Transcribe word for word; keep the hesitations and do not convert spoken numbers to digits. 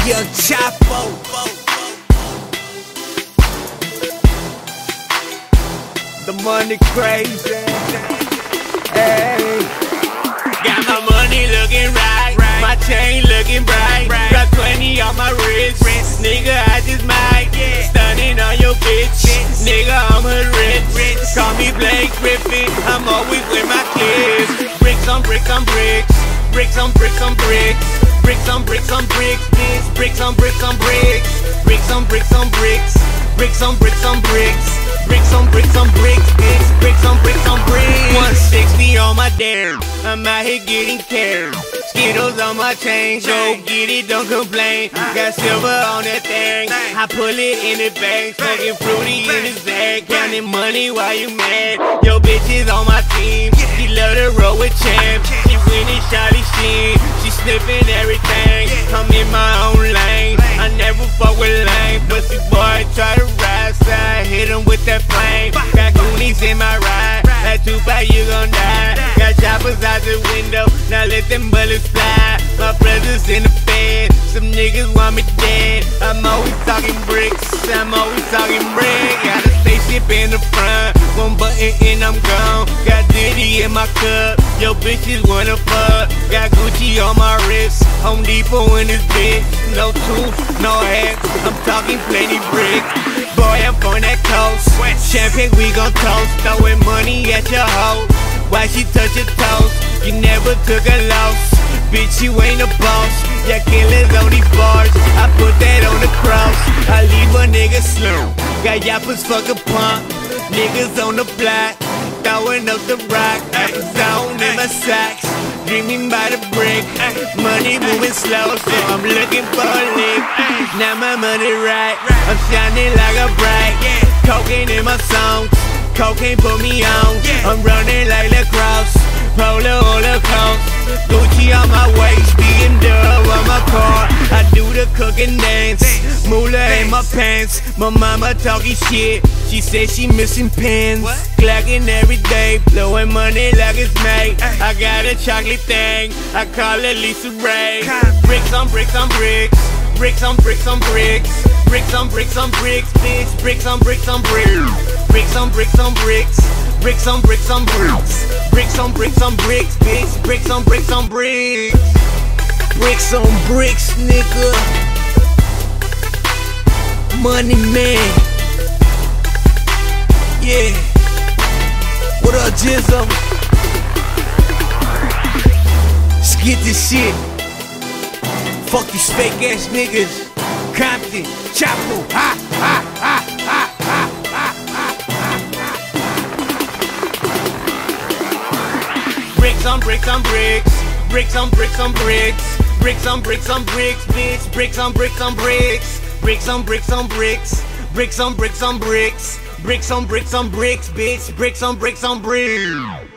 Young Chapo. The money crazy. Hey. Got my money looking right, my chain looking bright. Got twenty on my wrist, nigga I just might. Stunning on your bitch, nigga I'm a rich. Call me Blake Griffin, I'm always with my kids. Bricks on bricks on bricks, bricks on bricks on bricks, bricks on bricks on bricks, bitch. Bricks on bricks on bricks, bricks on bricks on bricks, bricks on bricks on bricks, bricks on bricks on bricks, bitch. Bricks on bricks on bricks. one sixty on my dare, I'm out here getting care. Skittles on my chain, go get it, don't complain. Got silver on that thing, I pull it in the bag. Smoking fruity in his bag, counting money while you mad. Yo bitch is on my team, she love to roll with champs. She winning Charlie Sheen, she sniffing everything. I'm in my own lane, I never fuck with lame. Pussy boy try to ride, so I hit him with that flame. Got Goonies in my ride, that Tupac you gon' die. Got choppers out the window, now let them bullets fly. My brothers in the bed, some niggas want me dead. I'm always talking bricks, I'm always talking bricks. Got a spaceship in the front, one button and I'm gone. Got Diddy in my cup, yo bitches wanna fuck. Got Gucci on my wrist, Home Depot in this bitch. No tooth, no hat, I'm talking plenty bricks. Boy, I'm on that coast, champagne we gon' toast. Throwing money at your hoe, why she touch your toes? You never took a loss, bitch you ain't a boss. Yeah, killers on these bars, I put that on the cross. I leave a nigga slow, got yappers fuck a pump. Niggas on the block, throwing up the rock. Zone in my socks, dreaming by the brick. Money moving slow, so I'm looking for a lick. Now my money right, I'm shining like a bright. Cocaine in my songs, cocaine put me on. I'm running like lacrosse, Polo Holocaust. Gucci on my waist, B M W on my car. I do the cooking dance, moolah in my pants. My mama talking shit, she said she missing pins. Clacking every day, blowing money like it's made. I got a chocolate thing, I call it Lisa Ray. Bricks on bricks on bricks, bricks on bricks on bricks, bricks on bricks on bricks, bitch. Bricks on bricks on bricks, bricks on bricks on bricks, bricks on bricks on bricks, bricks on bricks on bricks, bitch. Bricks on bricks on bricks, Bricks on bricks, nigga. Money man. Yeah. What up, Jizzle? Let's get this shit. Fuck these fake ass niggas. Compton, Chapo, ha, ha, ha, ha, ha, ha, ha. Bricks on bricks on bricks, bricks on bricks on bricks, bricks on bricks on bricks, bitch. Bricks on bricks on bricks, bricks on bricks on bricks, bricks on bricks on bricks, bricks on bricks on bricks, bitch. Bricks on bricks on bricks.